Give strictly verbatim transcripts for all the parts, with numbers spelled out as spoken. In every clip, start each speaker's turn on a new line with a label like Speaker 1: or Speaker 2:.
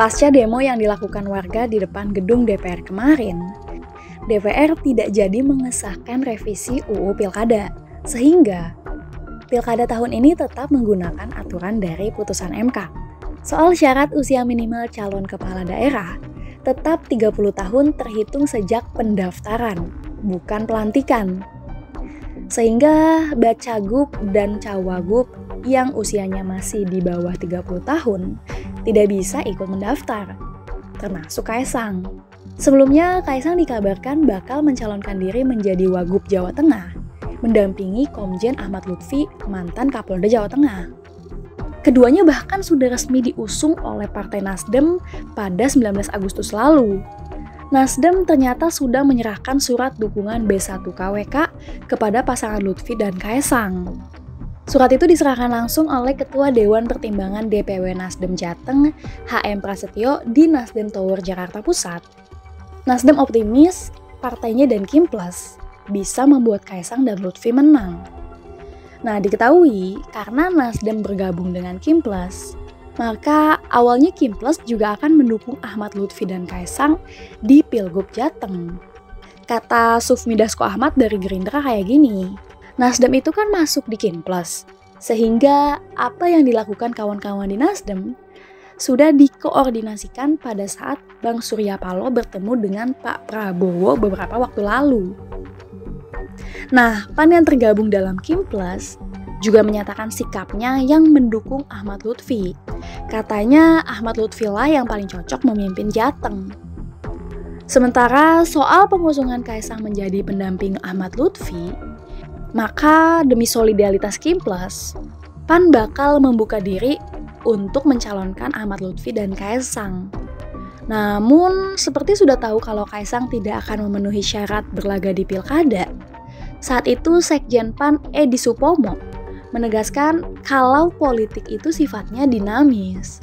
Speaker 1: Pasca demo yang dilakukan warga di depan gedung D P R kemarin, D P R tidak jadi mengesahkan revisi U U Pilkada, sehingga Pilkada tahun ini tetap menggunakan aturan dari putusan M K. Soal syarat usia minimal calon kepala daerah, tetap tiga puluh tahun terhitung sejak pendaftaran, bukan pelantikan. Sehingga Bacagub dan Cawagup yang usianya masih di bawah tiga puluh tahun tidak bisa ikut mendaftar, termasuk Kaesang. Sebelumnya, Kaesang dikabarkan bakal mencalonkan diri menjadi Wagub Jawa Tengah, mendampingi Komjen Ahmad Lutfi, mantan Kapolda Jawa Tengah. Keduanya bahkan sudah resmi diusung oleh Partai Nasdem pada sembilan belas Agustus lalu. Nasdem ternyata sudah menyerahkan surat dukungan B satu K W K kepada pasangan Lutfi dan Kaesang. Surat itu diserahkan langsung oleh Ketua Dewan Pertimbangan D P W Nasdem Jateng, H M Prasetyo di Nasdem Tower Jakarta Pusat. Nasdem optimis partainya dan Kim Plus bisa membuat Kaesang dan Lutfi menang. Nah, diketahui karena Nasdem bergabung dengan Kim Plus, maka awalnya Kim Plus juga akan mendukung Ahmad Lutfi dan Kaesang di Pilgub Jateng. Kata Sufmi Dasko Ahmad dari Gerindra kayak gini, Nasdem itu kan masuk di Kim Plus, sehingga apa yang dilakukan kawan-kawan di Nasdem sudah dikoordinasikan pada saat Bang Surya Paloh bertemu dengan Pak Prabowo beberapa waktu lalu. Nah, P A N yang tergabung dalam Kim Plus juga menyatakan sikapnya yang mendukung Ahmad Lutfi. Katanya Ahmad Lutfi lah yang paling cocok memimpin Jateng. Sementara soal pengusungan Kaesang menjadi pendamping Ahmad Lutfi, maka demi solidaritas Kim Plus, P A N bakal membuka diri untuk mencalonkan Ahmad Lutfi dan Kaesang. Namun, seperti sudah tahu kalau Kaesang tidak akan memenuhi syarat berlaga di Pilkada, saat itu Sekjen P A N Edi Supomo menegaskan kalau politik itu sifatnya dinamis.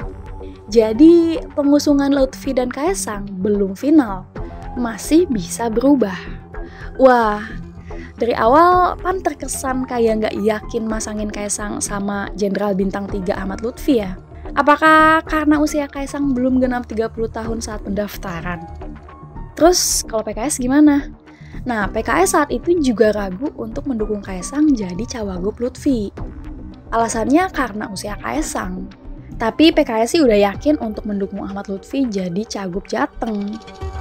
Speaker 1: Jadi, pengusungan Lutfi dan Kaesang belum final, masih bisa berubah. Wah, dari awal P A N terkesan kayak nggak yakin masangin Kaesang sama Jenderal Bintang tiga Ahmad Lutfi ya. Apakah karena usia Kaesang belum genap tiga puluh tahun saat pendaftaran? Terus kalau P K S gimana? Nah, P K S saat itu juga ragu untuk mendukung Kaesang jadi Cawagup Lutfi. Alasannya karena usia Kaesang. Tapi P K S sih udah yakin untuk mendukung Ahmad Lutfi jadi Cagup Jateng.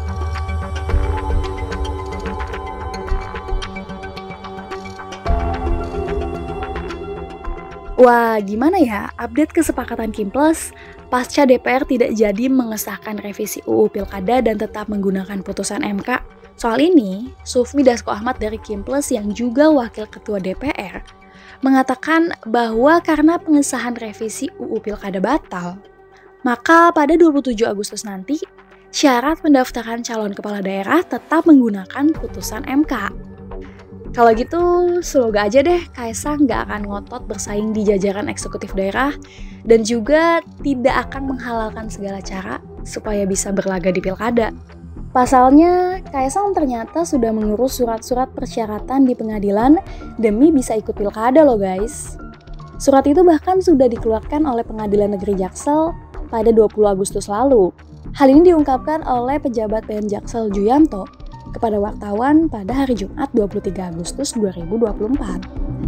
Speaker 1: Wah, gimana ya update kesepakatan Kim Plus pasca D P R tidak jadi mengesahkan revisi U U Pilkada dan tetap menggunakan putusan M K? Soal ini, Sufmi Dasko Ahmad dari Kim Plus yang juga Wakil Ketua D P R mengatakan bahwa karena pengesahan revisi U U Pilkada batal, maka pada dua puluh tujuh Agustus nanti, syarat pendaftaran calon kepala daerah tetap menggunakan putusan M K. Kalau gitu, semoga aja deh Kaesang nggak akan ngotot bersaing di jajaran eksekutif daerah dan juga tidak akan menghalalkan segala cara supaya bisa berlaga di Pilkada. Pasalnya, Kaesang ternyata sudah mengurus surat-surat persyaratan di pengadilan demi bisa ikut Pilkada loh guys. Surat itu bahkan sudah dikeluarkan oleh Pengadilan Negeri Jaksel pada dua puluh Agustus lalu. Hal ini diungkapkan oleh pejabat P N Jaksel Juyanto kepada wartawan pada hari Jumat dua puluh tiga Agustus dua ribu dua puluh empat.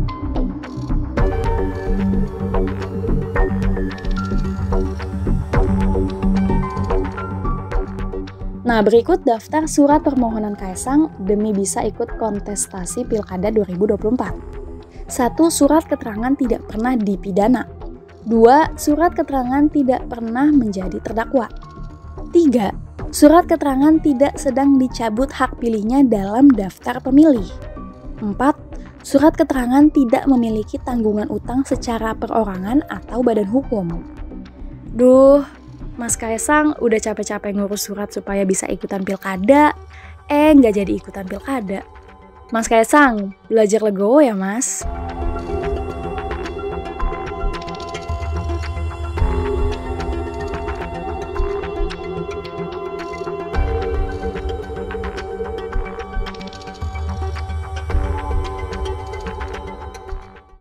Speaker 1: Nah, berikut daftar surat permohonan Kaesang demi bisa ikut kontestasi Pilkada dua ribu dua puluh empat. satu. Surat keterangan tidak pernah dipidana. dua. Surat keterangan tidak pernah menjadi terdakwa. tiga. Surat keterangan tidak sedang dicabut hak pilihnya dalam daftar pemilih. empat. Surat keterangan tidak memiliki tanggungan utang secara perorangan atau badan hukum. Duh, Mas Kaesang udah capek-capek ngurus surat supaya bisa ikutan Pilkada, eh nggak jadi ikutan Pilkada. Mas Kaesang, belajar legowo ya mas.